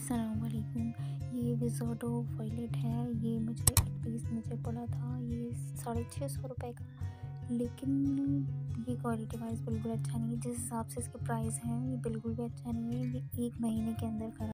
अस्सलाम वालेकुम। ये विज़ोटो वॉलेट है। ये मुझे एक पीस मुझे पड़ा था ये 650 रुपये का। लेकिन ये क्वालिटी वाइज़ बिल्कुल अच्छा नहीं है। जिस हिसाब से इसके प्राइस हैं ये बिल्कुल भी अच्छा नहीं है। ये 1 महीने के अंदर ख़राब